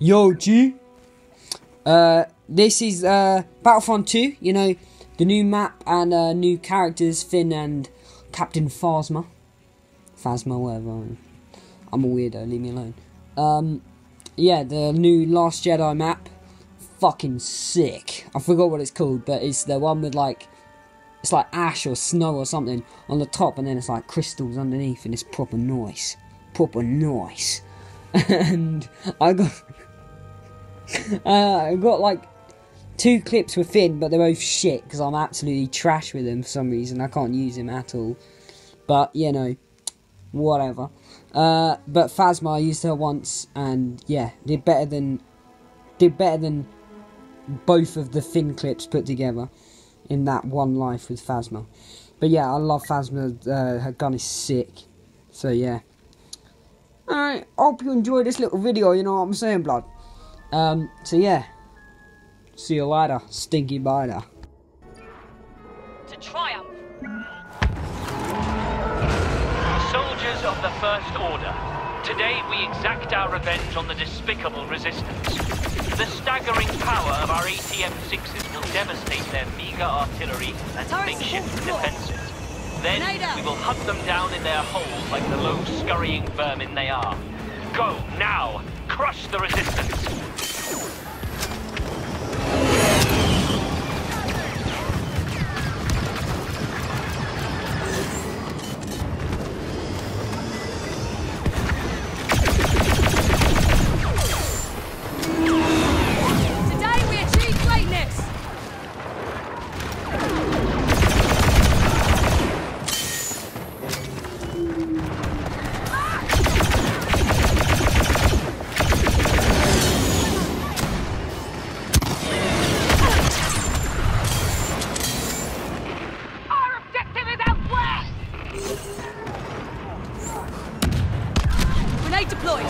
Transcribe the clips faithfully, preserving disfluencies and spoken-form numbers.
Yo, G. Uh, this is uh, Battlefront two, you know, the new map and uh, new characters, Finn and Captain Phasma. Phasma, whatever. I'm a weirdo, leave me alone. Um, yeah, the new Last Jedi map. Fucking sick. I forgot what it's called, but it's the one with like, it's like ash or snow or something on the top, and then it's like crystals underneath, and it's proper nice. Proper nice. And I got... uh, I got like two clips with Finn, but they're both shit because I'm absolutely trash with him for some reason. I can't use him at all. But you know, whatever. Uh, but Phasma, I used her once, and yeah, did better than did better than both of the Finn clips put together in that one life with Phasma. But yeah, I love Phasma. Uh, her gun is sick. So yeah. Alright, hope you enjoyed this little video. You know what I'm saying, blood. Um, so yeah, see you later, stinky biter. To triumph. Soldiers of the First Order, today we exact our revenge on the despicable resistance. The staggering power of our A T M sixes will devastate their meager artillery and makeshift defenses. Then we will hunt them down in their holes like the low scurrying vermin they are. Go, now! Crush the resistance! Today we achieve greatness! Grenade deployed!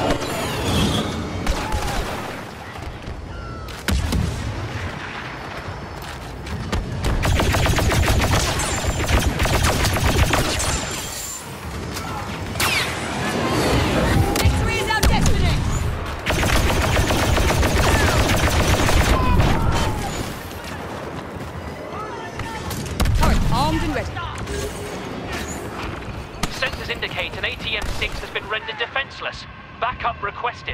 Victory is our destiny! Turret armed and ready. Sensors indicate an A T M six has been rendered defenseless. Backup requested.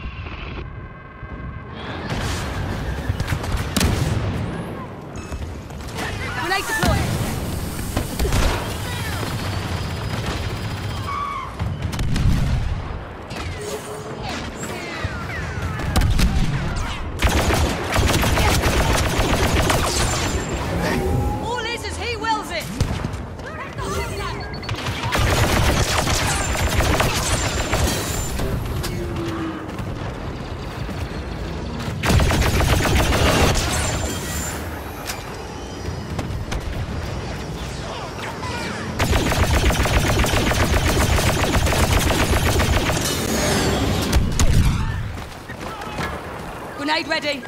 Grenade deployed! All is as he wills it! Grenade ready!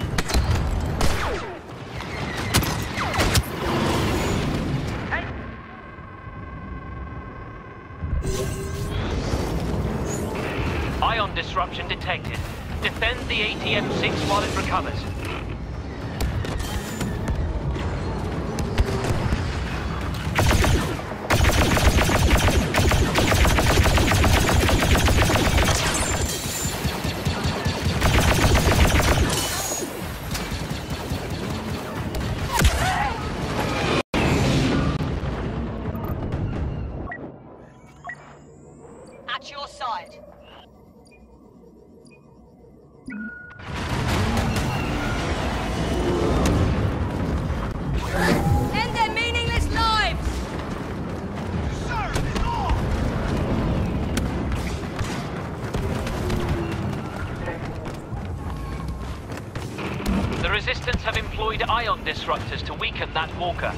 Ion disruption detected. Defend the A T M six while it recovers. At your side. End their meaningless lives! The Resistance have employed ion disruptors to weaken that walker.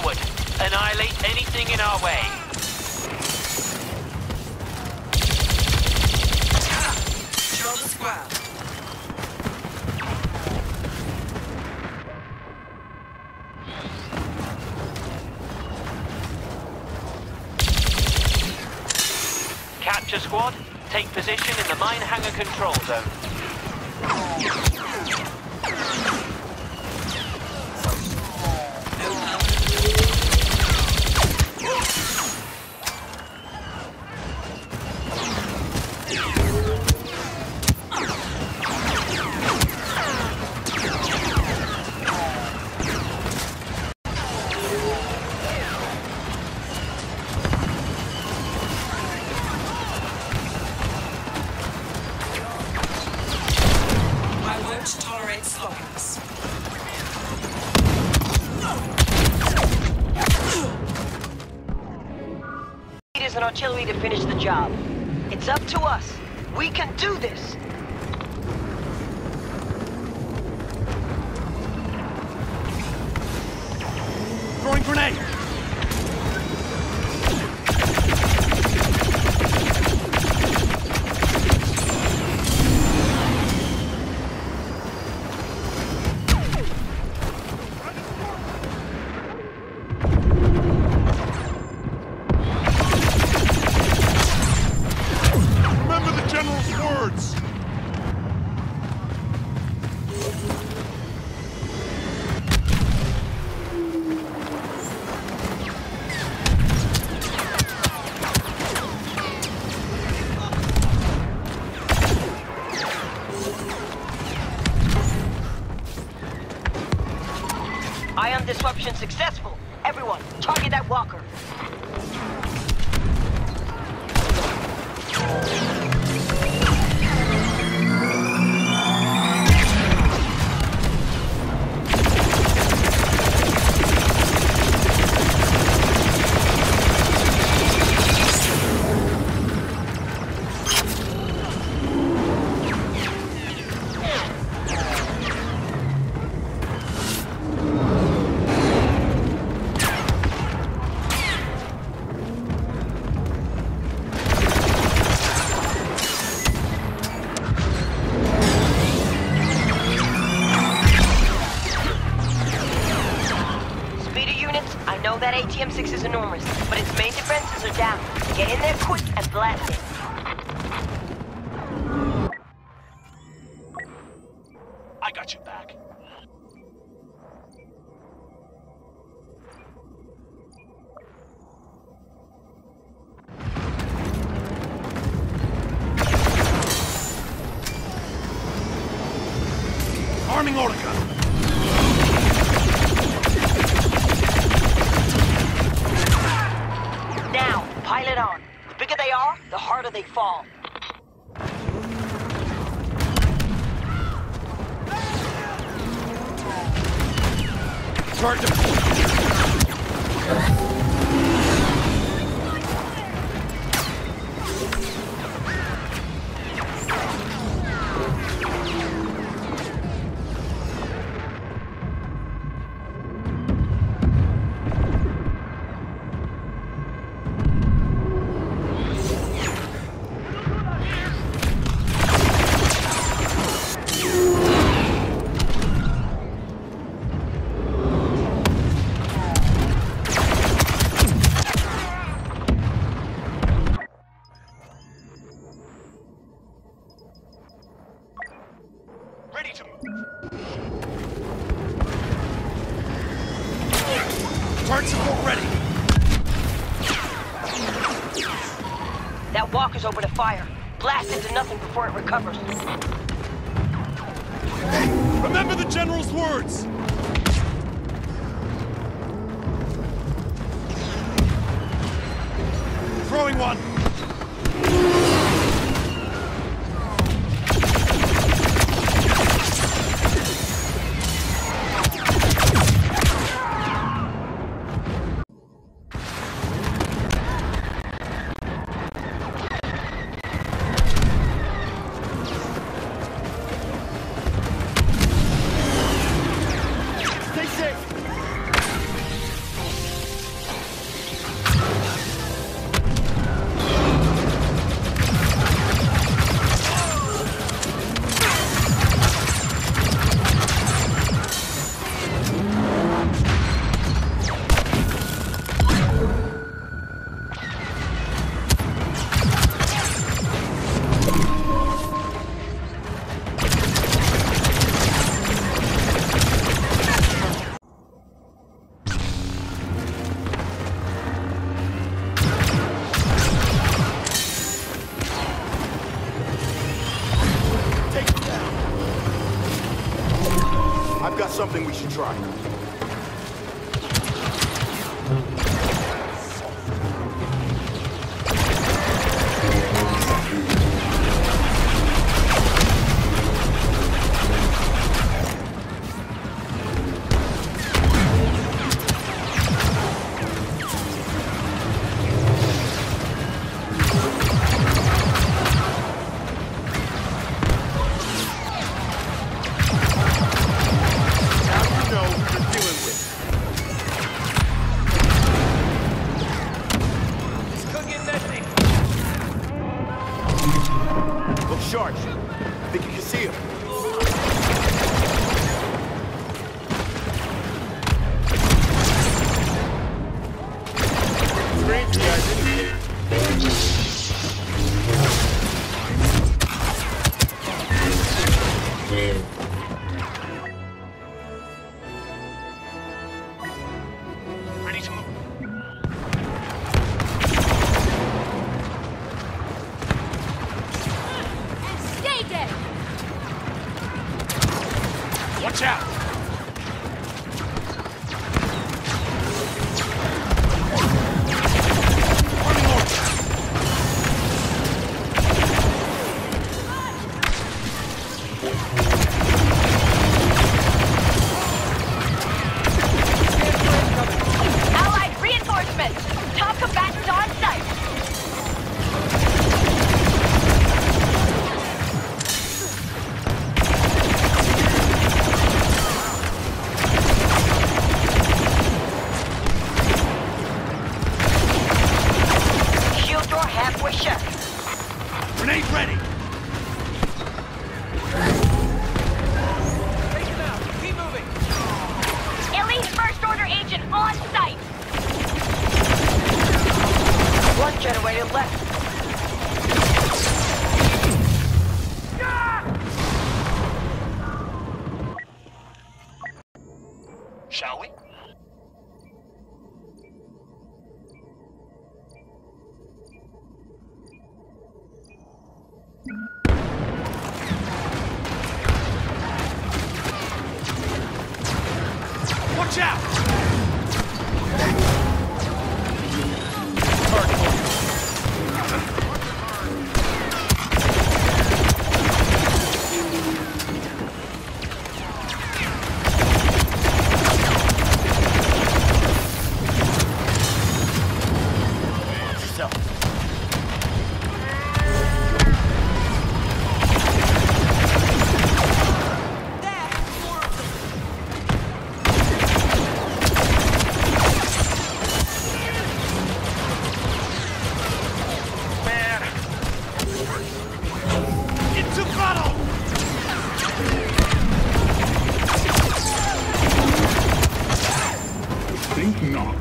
Forward. Annihilate anything in our way. Control the squad. Capture squad, take position in the mine hangar control zone. Tolerate sloppiness. Leaders and artillery to finish the job. It's up to us. We can do this. Throwing grenade! Ion disruption successful. Everyone, target that walker. That A T M six is enormous, but its main defenses are down. Get in there quick and blast it. I got you back. Arming autogun. Pile it on. The bigger they are, the harder they fall. Start to... Ready to move. Turret support ready. That walker's open to fire. Blast it to nothing before it recovers. Remember the General's words! Throwing one! Sharp. Think you can see him? Strange guys, ready to move. Watch out! Running over. Allied reinforcements! Top combatants on site! Halfway shut. Grenade ready. Take him out. Keep moving. Elite First Order agent on site. One generator left. Shall we? Watch out! Think not.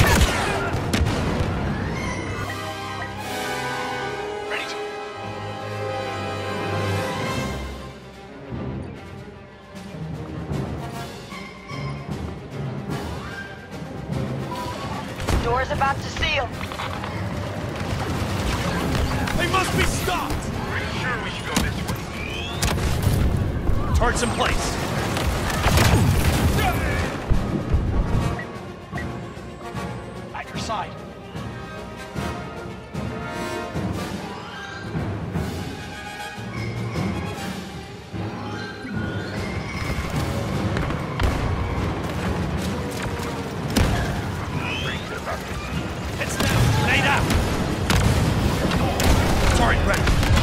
Ready to... Door's about to seal. They must be stopped! Pretty sure we should go this way. Turrets in place. At your side. Heads down. Grenade out. Turret ready.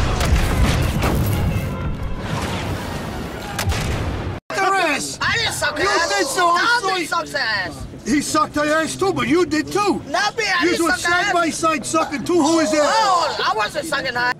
I didn't suck You ass. did so, I'm Nobody sorry. sucks ass. He sucked her ass too, but you did too. Not me, I You didn't were suck side ass. by side sucking too. Who is that? Oh, I wasn't sucking ass.